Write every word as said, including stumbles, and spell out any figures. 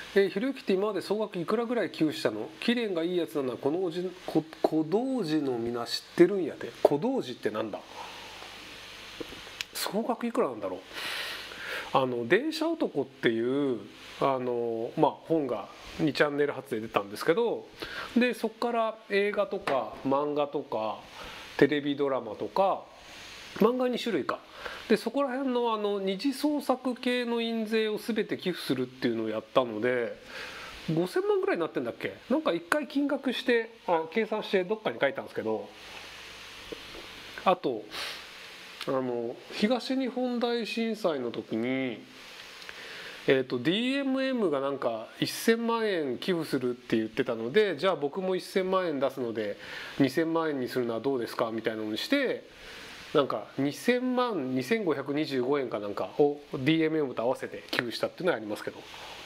えー、ひろゆきって今まで総額いくらぐらい寄付したの？期限がいいやつなのはこのおじこ小道寺の皆知ってるんやで。小道寺ってなんだ？総額いくらなんだろう。あの電車男っていうあの、まあ、本がにチャンネル発で出たんですけど、でそこから映画とか漫画とかテレビドラマとか漫画に種類かで、そこら辺のあの二次創作系の印税を全て寄付するっていうのをやったのでごせんまんぐらいになってんだっけ。なんか一回金額してあ計算してどっかに書いたんですけど、あとあの東日本大震災の時に、えー、と ディーエムエム がなんかせんまんえん寄付するって言ってたので、じゃあ僕もせんまんえん出すのでにせんまんえんにするのはどうですかみたいなのにして、なんかにせんまんにせんごひゃくにじゅうごえんかなんかを ディーエムエム と合わせて寄付したっていうのはありますけど。